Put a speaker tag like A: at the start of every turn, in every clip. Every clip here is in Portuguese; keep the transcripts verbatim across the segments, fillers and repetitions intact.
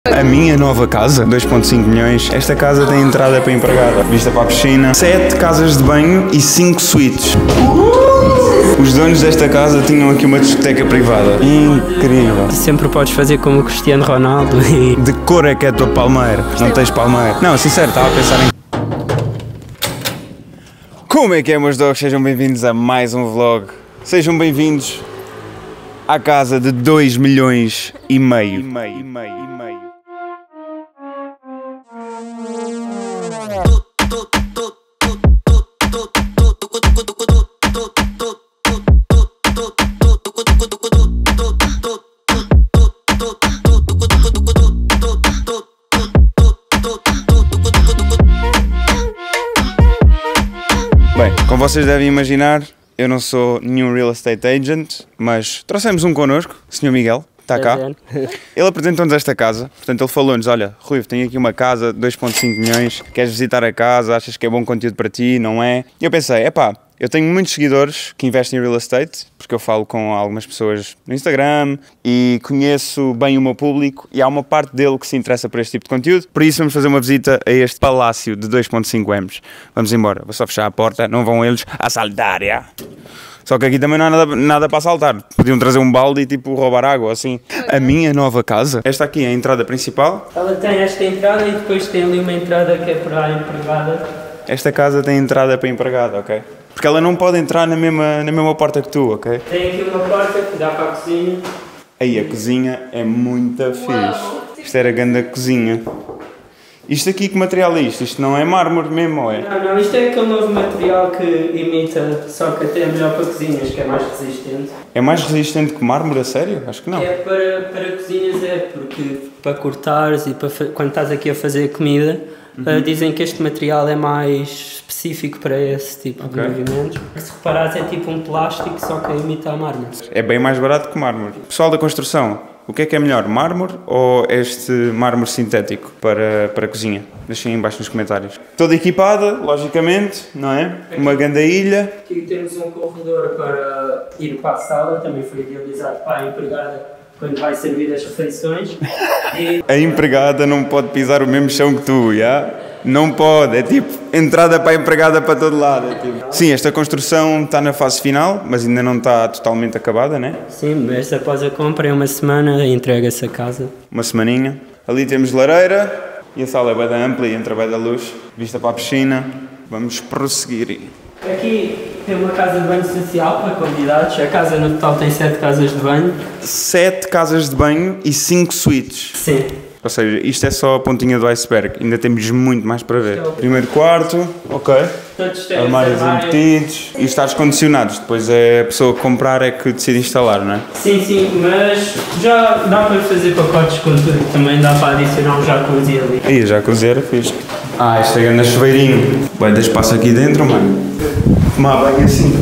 A: A minha nova casa, dois ponto cinco milhões, esta casa tem entrada para empregada, vista para a piscina, sete casas de banho e cinco suítes. Os donos desta casa tinham aqui uma discoteca privada. Incrível.
B: Sempre podes fazer como o Cristiano Ronaldo e...
A: De que cor é que é a tua palmeira? Não tens palmeira? Não, sincero, estava a pensar em... Como é que é, meus dogs? Sejam bem-vindos a mais um vlog. Sejam bem-vindos à casa de dois milhões e meio. E meio, e meio, e meio. Bem, como vocês devem imaginar, eu não sou nenhum real estate agent, mas trouxemos um connosco, o senhor Miguel, está cá. Ele apresentou-nos esta casa, portanto ele falou-nos, olha, Rui, tenho aqui uma casa de dois ponto cinco milhões, queres visitar a casa, achas que é bom conteúdo para ti, não é? E eu pensei, epá, eu tenho muitos seguidores que investem em real estate, porque eu falo com algumas pessoas no Instagram e conheço bem o meu público e há uma parte dele que se interessa por este tipo de conteúdo, por isso vamos fazer uma visita a este palácio de dois ponto cinco milhões. Vamos embora, vou só fechar a porta, não vão eles assaltar, já. Só que aqui também não há nada, nada para assaltar, podiam trazer um balde e tipo roubar água, assim. A minha nova casa, esta aqui é a entrada principal.
B: Ela tem esta entrada e depois tem ali uma entrada que é para a empregada.
A: Esta casa tem entrada para a empregada, ok? Porque ela não pode entrar na mesma, na mesma porta que tu, ok?
B: Tem aqui uma porta que dá para a cozinha.
A: Aí a cozinha é muito fixe. Isto era a grande cozinha. Isto aqui, que material é isto? Isto não é mármore mesmo, ou é?
B: Não, não, isto é aquele novo material que imita, só que até é melhor para cozinhas, que é mais resistente.
A: É mais resistente que mármore, a sério? Acho que não.
B: É para, para cozinhas, é, porque para cortares e para, quando estás aqui a fazer comida, uhum. uh, dizem que este material é mais específico para esse tipo okay. de movimentos. Se reparares é tipo um plástico, só que imita a mármore. É
A: bem mais barato que mármore. Pessoal da construção, o que é que é melhor, mármore ou este mármore sintético para, para a cozinha? Deixem aí em baixo nos comentários. Toda equipada, logicamente, não é? Uma grande ilha.
B: Aqui temos um corredor para ir para a sala, também foi idealizado para a empregada quando vai servir as refeições. E...
A: A empregada não pode pisar o mesmo chão que tu, já? Não pode, é tipo entrada para a empregada para todo lado. É tipo... Sim, esta construção está na fase final, mas ainda não está totalmente acabada, né?
B: Sim, esta após a compra é uma semana, entrega-se a casa.
A: Uma semaninha. Ali temos lareira e a sala é bem ampla e entra bem da luz, vista para a piscina. Vamos prosseguir.
B: Aqui tem uma casa de banho social para convidados. A casa no total tem sete casas de banho.
A: Sete casas de banho e cinco suítes.
B: Sim.
A: Ou seja, isto é só a pontinha do iceberg, ainda temos muito mais para ver. Primeiro quarto, ok.
B: Todos têm
A: armários embutidos e está condicionados. Depois é a pessoa que comprar é que decide instalar, não é?
B: Sim, sim, mas já dá para fazer pacotes com tudo. Também dá para adicionar um jacuzzi ali.
A: Aí, jacuzzi era fixe. Ah, isto é grande chuveirinho. Vai dar espaço aqui dentro, mano. Tomar banho assim.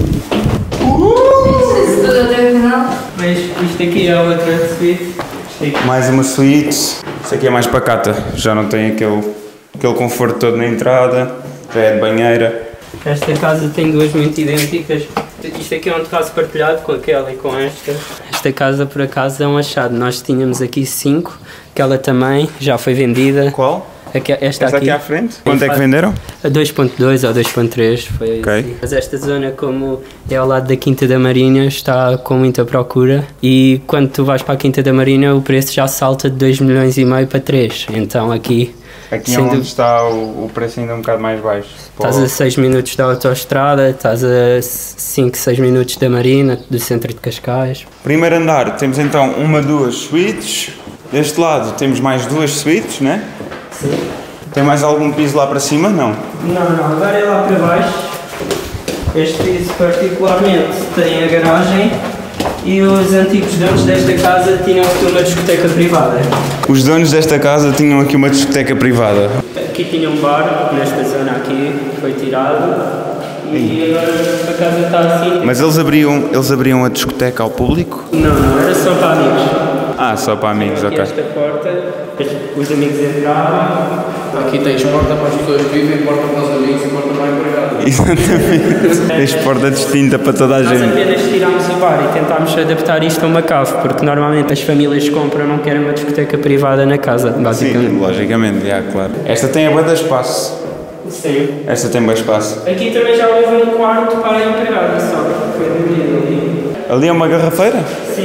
B: Uh! Mas isto aqui é outra suíte.
A: Mais uma suíte. Isto aqui é mais pacata, já não tem aquele, aquele conforto todo na entrada, já é de banheira.
B: Esta casa tem duas muito idênticas. Isto aqui é um terraço partilhado com aquela e com esta. Esta casa por acaso é um achado. Nós tínhamos aqui cinco, aquela também já foi vendida.
A: Qual?
B: Aqui, esta,
A: esta
B: aqui,
A: aqui à frente? Quanto é que venderam?
B: A dois ponto dois ou dois ponto três, foi
A: okay.
B: assim. Mas esta zona, como é ao lado da Quinta da Marinha, está com muita procura e quando tu vais para a Quinta da Marinha o preço já salta de dois milhões e meio para três. Então aqui...
A: Aqui é onde du... está o, o preço ainda um bocado mais baixo.
B: Estás a seis minutos da autoestrada, estás a cinco, seis minutos da Marina, do centro de Cascais.
A: Primeiro andar, temos então uma, duas suítes. Deste lado temos mais duas suítes, né?
B: Sim.
A: Tem mais algum piso lá para cima? Não?
B: Não, não. Agora é lá para baixo. Este piso particularmente tem a garagem e os antigos donos desta casa tinham aqui uma discoteca privada.
A: Os donos desta casa tinham aqui uma discoteca privada?
B: Aqui tinha um bar, nesta zona aqui, foi tirado. E agora a casa está assim.
A: Mas eles abriam, eles abriam a discoteca ao público?
B: Não, não. Era só para amigos.
A: Ah, só para amigos,
B: aqui
A: ok.
B: Esta porta, os amigos entravam
C: Aqui tens porta para as pessoas que vivem, porta para os amigos e porta para a empregada.
A: Exatamente. Tens porta distinta para toda a gente.
B: Nós apenas tirámos o bar e tentámos adaptar isto a uma cave, porque normalmente as famílias que compram não querem uma discoteca privada na casa, basicamente.
A: Sim, logicamente, já, claro. Esta tem a banda espaço.
B: Sim.
A: Esta tem bem espaço.
B: Aqui também já houve um quarto para a empregada, só que foi dividido ali.
A: Ali é uma garrafeira?
B: Sim,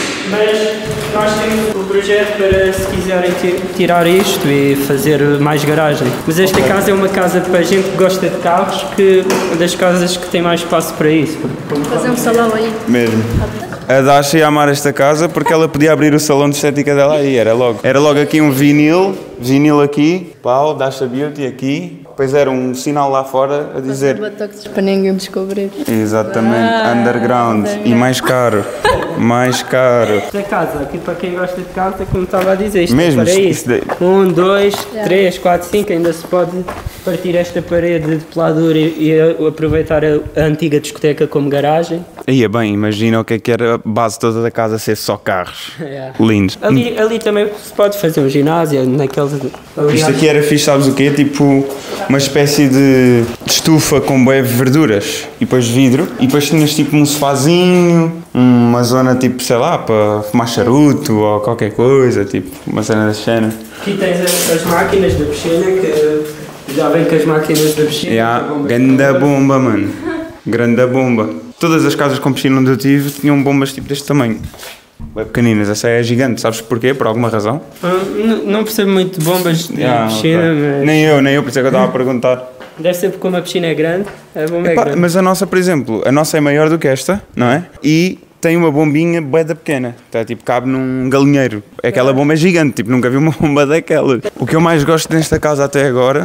B: mas nós temos o projeto para, se quiserem tirar isto e fazer mais garagem. Mas esta casa é uma casa para gente que gosta de carros, que das casas que tem mais espaço para isso.
D: Fazer um salão aí.
A: Mesmo. A Dasha ia amar esta casa porque ela podia abrir o salão de estética dela aí, era logo. Era logo aqui um vinil, vinil aqui, pau, Dasha Beauty aqui. Depois era um sinal lá fora a dizer...
D: Botox para ninguém descobrir.
A: Exatamente,
D: Ah,
A: underground.
D: underground.
A: E mais caro, mais caro.
B: Esta casa, aqui para quem gosta de casa, como estava a dizer, isto
A: Mesmo,
B: é para
A: isto-
B: isso.
A: isto daí-
B: Um, dois, três, quatro, cinco, ainda se pode partir esta parede de peladura e, e aproveitar a, a antiga discoteca como garagem.
A: Aí é bem, imagina o que é que era a base toda da casa ser só carros.
B: É.
A: Lindos.
B: Ali, ali também se pode fazer um ginásio, naqueles...
A: Isto aqui era fixe, sabes o quê? Tipo uma espécie de estufa com bué de verduras e depois vidro e depois tinhas tipo um sofazinho, uma zona tipo, sei lá, para fumar charuto ou qualquer coisa, tipo uma cena da cena.
B: Aqui tens as, as máquinas da piscina, que já vem com as máquinas da piscina.
A: Yeah,
B: com bombas
A: grande
B: de
A: bomba, mano. Grande bomba. Todas as casas com piscina onde eu tive tinham bombas tipo deste tamanho. Bem pequeninas, essa é gigante, sabes porquê? Por alguma razão?
B: Ah, n- não percebo muito de bombas de
A: Yeah,
B: piscina,
A: ok.
B: mas
A: Nem eu, nem eu, por isso é que eu estava a perguntar.
B: deve ser porque como a piscina é grande, a bomba é
A: Epá,
B: grande.
A: mas a nossa, por exemplo, a nossa é maior do que esta, não é? E tem uma bombinha bué da pequena, tá, tipo, cabe num galinheiro. Aquela bomba é gigante, tipo, nunca vi uma bomba daquela. O que eu mais gosto nesta casa até agora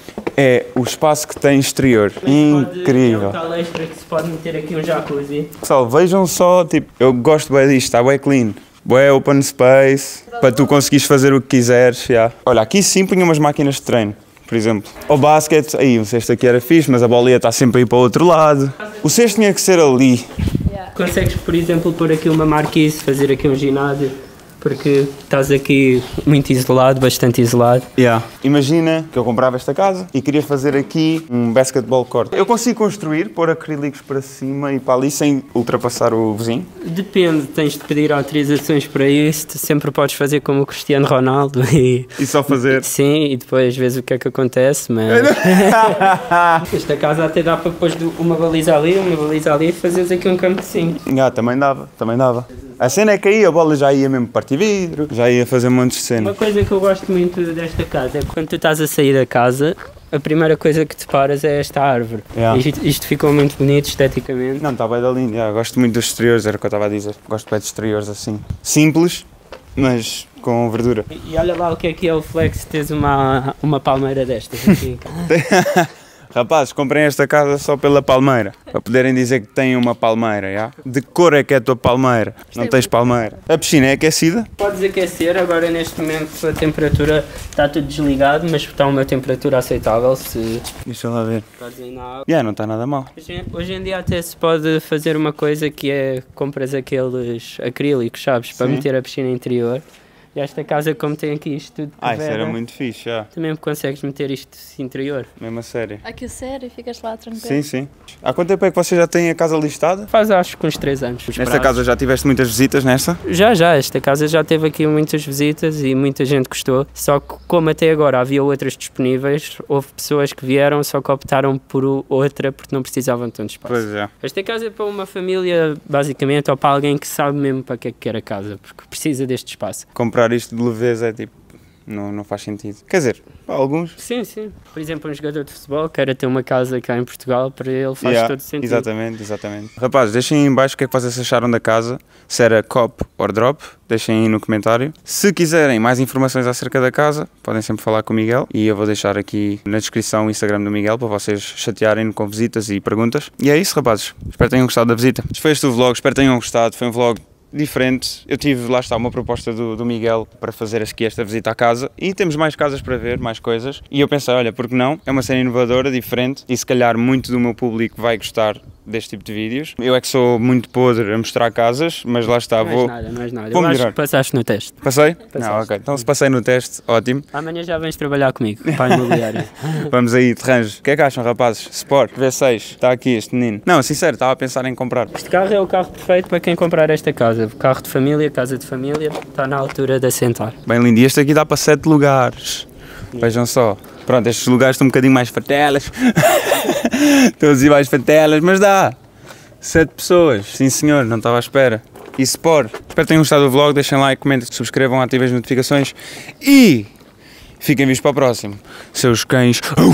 A: é o espaço que tem exterior.
B: Também se pode-
A: Incrível.
B: É um tal extra que se pode meter aqui um jacuzzi.
A: Pessoal, vejam só, tipo, eu gosto bem disto, está bem clean. Bué open space, para tu conseguires fazer o que quiseres, já. Olha, aqui sim punha umas máquinas de treino, por exemplo. O basquete, aí, o cesto aqui era fixe, mas a bola ia estar sempre aí para o outro lado. O cesto tinha que ser ali.
B: Consegues, por exemplo, pôr aqui uma marquise, fazer aqui um ginásio, porque estás aqui muito isolado, bastante isolado.
A: Yeah. Imagina que eu comprava esta casa e queria fazer aqui um basketball court. Eu consigo construir, pôr acrílicos para cima e para ali sem ultrapassar o vizinho?
B: Depende, tens de pedir autorizações para isso, tu sempre podes fazer como o Cristiano Ronaldo e...
A: E só fazer?
B: Sim, e depois vês o que é que acontece, mas... Esta casa até dá para pôr uma baliza ali, uma baliza ali e fazeres aqui um campo de cinco.
A: Ah, também dava, também dava. A cena é que aí a bola já ia mesmo partir vidro, já ia fazer um monte de
B: Uma
A: cena.
B: coisa que eu gosto muito desta casa é que quando tu estás a sair da casa, a primeira coisa que te paras é esta árvore.
A: Yeah.
B: Isto, isto ficou muito bonito esteticamente.
A: Não, está bem da linda, yeah, gosto muito dos exteriores, era o que eu estava a dizer. Gosto bem de exteriores assim. Simples, mas com verdura.
B: E olha lá o que é que é o flex, tens uma, uma palmeira destas aqui.
A: Rapazes, comprem esta casa só pela palmeira, para poderem dizer que têm uma palmeira, já? De que cor é que é a tua palmeira? Não tens palmeira. A piscina é aquecida?
B: Podes aquecer, agora neste momento a temperatura está tudo desligado, mas está uma temperatura aceitável se
A: Deixa lá ver.
B: estás aí na água.
A: Já, não está nada mal.
B: Hoje, hoje em dia até se pode fazer uma coisa que é, compras aqueles acrílicos, sabes, para
A: Sim.
B: meter a piscina interior. E esta casa, como tem aqui isto tudo de
A: Ah, isso era
B: vela,
A: muito fixe, já.
B: também consegues meter isto interior.
A: Mesmo a sério.
D: Aquecer e ficas lá tranquilo.
A: Sim, sim. Há quanto tempo é que você já tem a casa listada?
B: Faz acho que uns três anos. Os
A: Nesta
B: prazos.
A: casa já tiveste muitas visitas, nesta?
B: Já, já, esta casa já teve aqui muitas visitas e muita gente gostou, só que como até agora havia outras disponíveis, houve pessoas que vieram, só que optaram por o- outra porque não precisavam de tanto espaço.
A: Pois é.
B: Esta casa é para uma família, basicamente, ou para alguém que sabe mesmo para que é que quer a casa, porque precisa deste espaço.
A: Comprar isto de leveza é tipo, não, não faz sentido. Quer dizer, para alguns.
B: Sim, sim. Por exemplo, um jogador de futebol quer ter uma casa cá em Portugal, para ele faz
A: Yeah,
B: todo sentido.
A: Exatamente, exatamente. Rapazes, deixem aí em baixo o que é que vocês acharam da casa, se era cop ou drop, deixem aí no comentário. Se quiserem mais informações acerca da casa, podem sempre falar com o Miguel e eu vou deixar aqui na descrição o Instagram do Miguel para vocês chatearem com visitas e perguntas. E é isso, rapazes. Espero que tenham gostado da visita. Desfecho do vlog, espero que tenham gostado. Foi um vlog diferente. Eu tive, lá está, uma proposta do, do Miguel para fazer aqui esta visita à casa e temos mais casas para ver, mais coisas. E eu pensei, olha, por que não? É uma cena inovadora, diferente e se calhar muito do meu público vai gostar deste tipo de vídeos. Eu é que sou muito podre a mostrar casas, mas lá está,
B: não
A: vou...
B: Não és nada, não és nada.
A: Vou
B: Eu
A: melhorar.
B: acho que passaste no teste.
A: Passei?
B: Passaste.
A: Não, ok. Então se passei no teste, ótimo.
B: Amanhã já vens trabalhar comigo, para a imobiliária.
A: Vamos aí, terranjos. O que é que acham, rapazes? Sport, V seis, está aqui este menino. Não, sincero, estava a pensar em comprar.
B: Este carro é o carro perfeito para quem comprar esta casa. Carro de família, casa de família, está na altura de assentar.
A: Bem lindo, e este aqui dá para sete lugares. Vejam só. Pronto, estes lugares estão um bocadinho mais fatelas. Estão assim mais fatelas, mas dá. Sete pessoas, sim senhor, não estava à espera. E Sport, espero que tenham gostado do vlog, deixem like, comentem, subscrevam, ativem as notificações e fiquem vistos para o próximo. Seus cães.